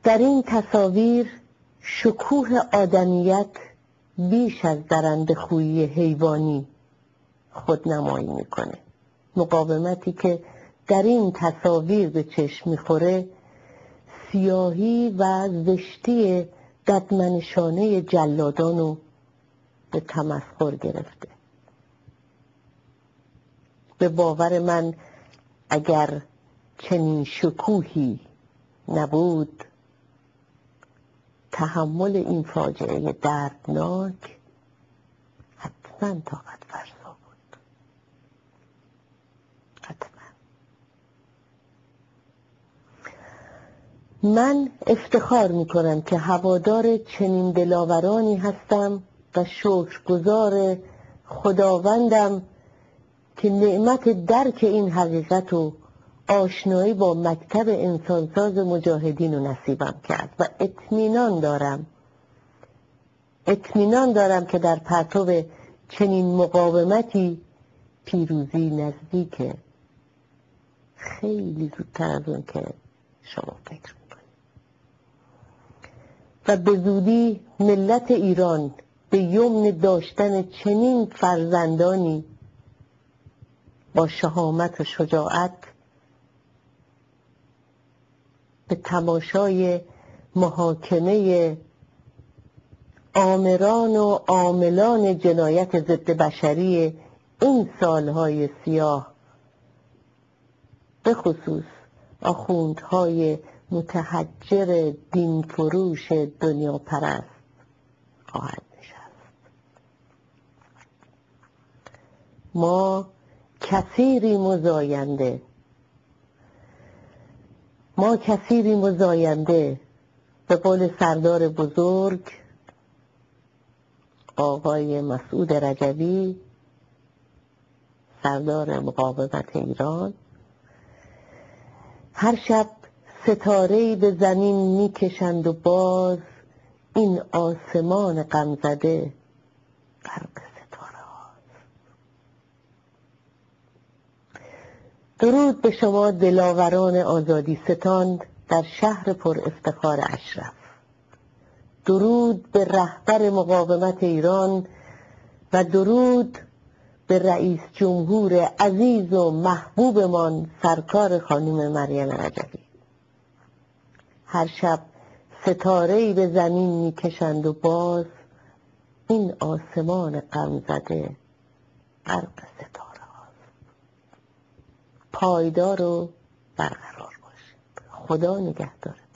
در این تصاویر شکوه آدمیت بیش از درنده خویی حیوانی خودنمایی میکنه. مقاومتی که در این تصاویر به چشم میخوره سیاهی و زشتی ددمنشانه جلادانو به تمسخر گرفته. به باور من اگر چنین شکوهی نبود، تحمل این فاجعه دردناک حتما طاقت فرسا بود. حتما. من افتخار میکنم که هوادار چنین دلاورانی هستم و شکرگزار خداوندم که نعمت درک این حقیقت و آشنایی با مکتب انسانساز مجاهدین رو نصیبم کرد و اطمینان دارم که در پرتو چنین مقاومتی پیروزی نزدیکه، خیلی زودتر از اون که شما فکر میکنید. و به زودی ملت ایران به یمن داشتن چنین فرزندانی با شهامت و شجاعت به تماشای محاکمه آمران و عاملان جنایت ضد بشری این سالهای سیاه، به خصوص آخوندهای متحجر دین فروش دنیا پرست خواهد نشست. ما کثیری مزاینده به قول سردار بزرگ آقای مسعود رجبی، سردار مقاومت ایران، هر شب ستاره‌ای به زمین میکشند و باز این آسمان غمزده غرق ستاره هاست. درود به شما دلاوران آزادی ستان در شهر پر افتخار اشرف. درود به رهبر مقاومت ایران و درود به رئیس جمهور عزیز و محبوبمان سرکار خانم مریم رجبی. هر شب ستاره‌ای به زمین میکشند و باز این آسمان غمزده غرق ستاره هاست. پایدار و برقرار باشید. خدا نگهدار.